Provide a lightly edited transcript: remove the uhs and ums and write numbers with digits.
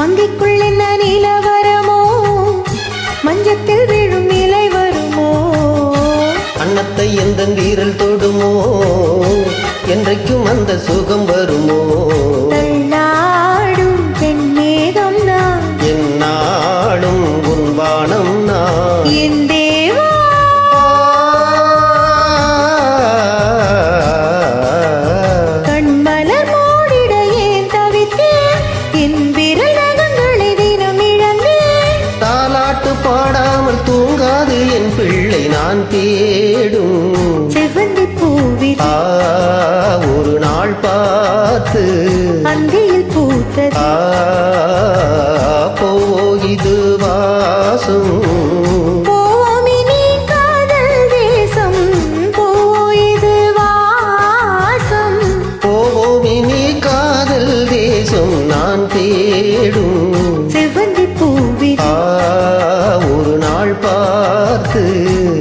மங்கைக்குள் என்ன நிலவரமோ மஞ்சத்தில் விழும் நிலை வருமோ அன்னத்தை எந்த வீரல் தொடுமோ என்றைக்கும் அந்த சுகம் வருமோ தள்ளாடும் பெண்மேகம் நான் என்னாடும் உன் வானம் நான் என் தேவா கண்மலர் மூடிட ஏன் தவித்தேன் என் விரல் நகங்களை தினம் இழந்தேன் தாலாட்டு பாடாமல் தூங்காது என் பிள்ளை நான் தேடும் செவ்வந்தி பூவில் ஒரு நாள் பார்த்து அந்தியில் பூத்தது போகிது வாசம் போமினி காதல் தேசம் போயிது வாசம் போவோமினி காதல் தேசம் நான் தேடும் செவ்வந்தி பூவில் ஒரு நாள் பார்த்து